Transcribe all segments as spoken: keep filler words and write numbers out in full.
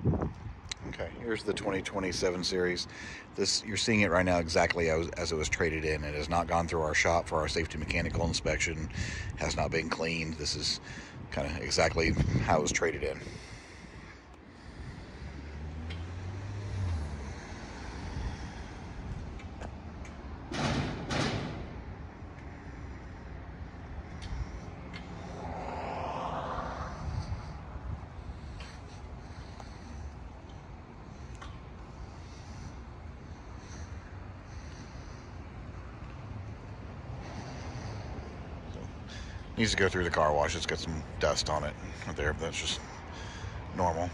Okay, here's the twenty twenty-seven series. This, you're seeing it right now exactly as, as it was traded in. It has not gone through our shop for our safety mechanical inspection, has not been cleaned. This is kind of exactly how it was traded in. Needs to go through the car wash. It's got some dust on it right there, but that's just normal.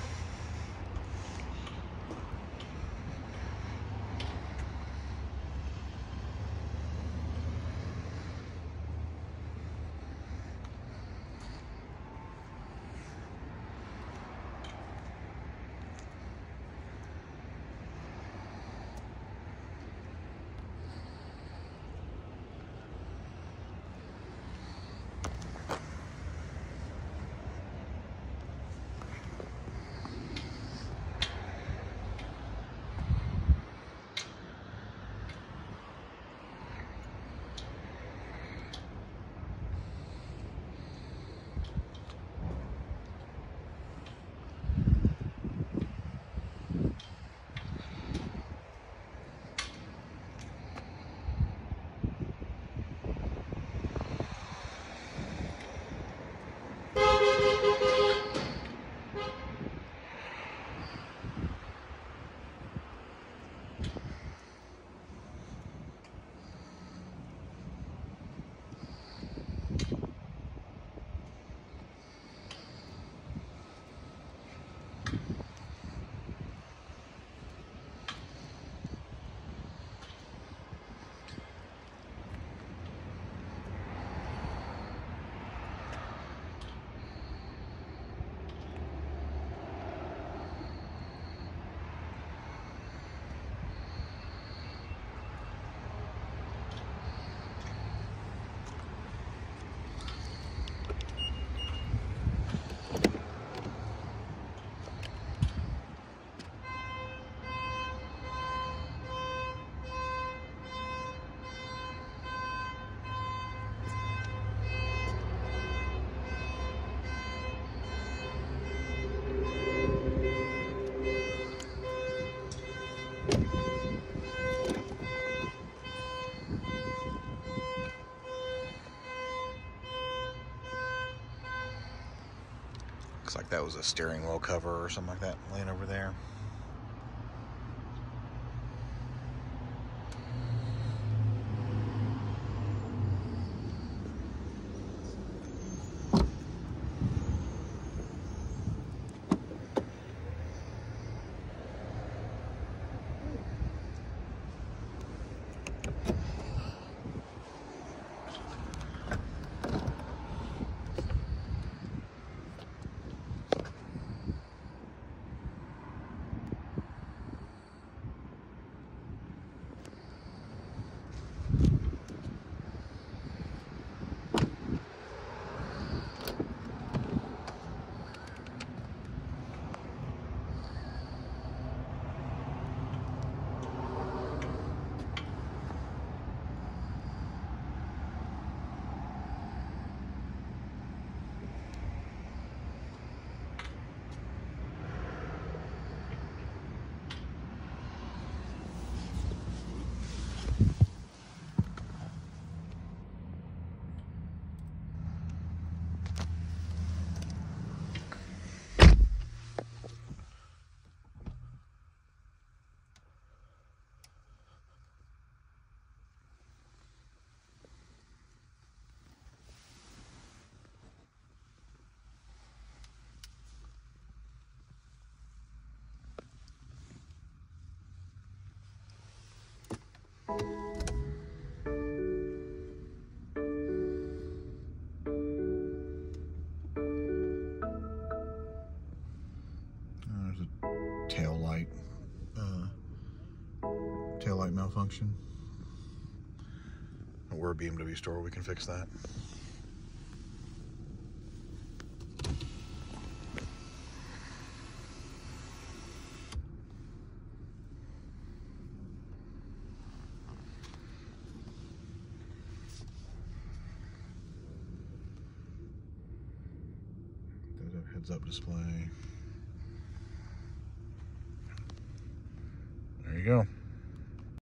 Looks like that was a steering wheel cover or something like that laying over there. There's a tail light, uh, tail light malfunction. We're a B M W store, we can fix that. heads-up display. There you go.